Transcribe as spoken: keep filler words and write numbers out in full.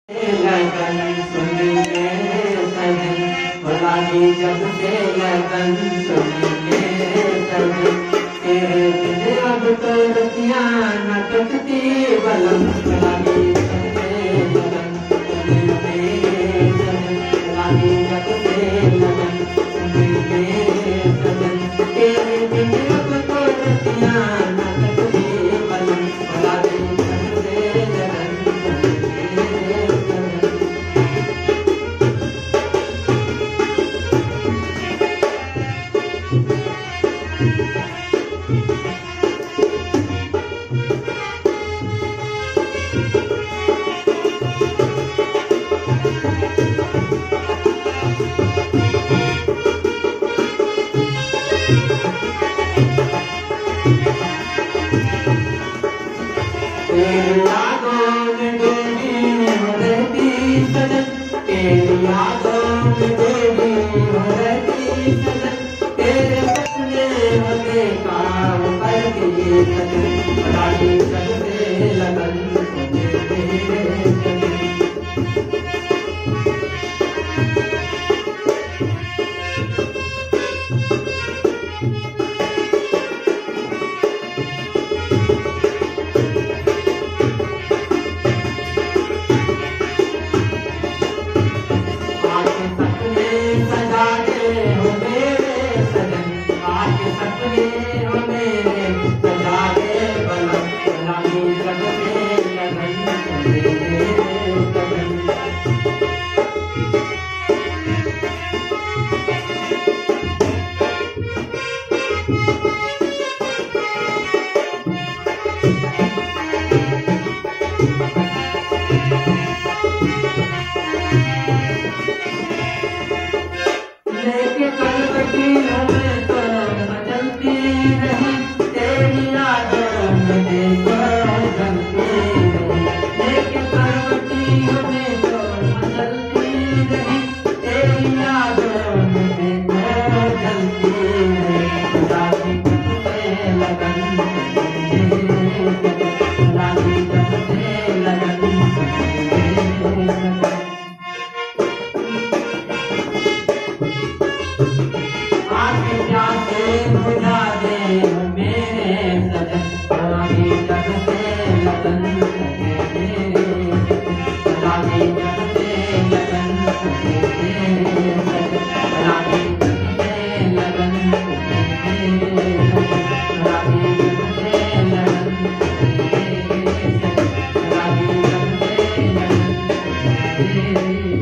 लगन सुनिए सजन, लागी जब से लगन सुनिए सजन, तेरे बिन अब तो रतियाँ न कटती बलम, लागी जब से लगन सुनिए सजन, लागी जब से लगन सुनिए सजन, तेरे बिन अब तो रतियाँ न कटती बलम, लागी जब से लगन तेरी यादों में डूबी हो रहती सजन, तेरी यादों में डूबी हो रहती सजन, तेरे सपने होने का करती सजन, लागी जब से लगन सुनिए सजन। लेके करवटी हमें तो मचलती रही, तेरी यादों में देखो जलती रही, लेके करवटी हमें तो मचलती रही, तेरी यादों में देखो जलती रही, लागी जब से लगन सुनिए सजन, लागी जब से लगन सुनिए सजन। बुझा दे मेरे सजन, लागी जब से लगन सुनिए सजन, लागी जब से लगन सुनिए सजन, लागी जब से लगन सुनिए सजन, लागी जब से लगन सुनिए सजन, लागी जब से लगन सुनिए।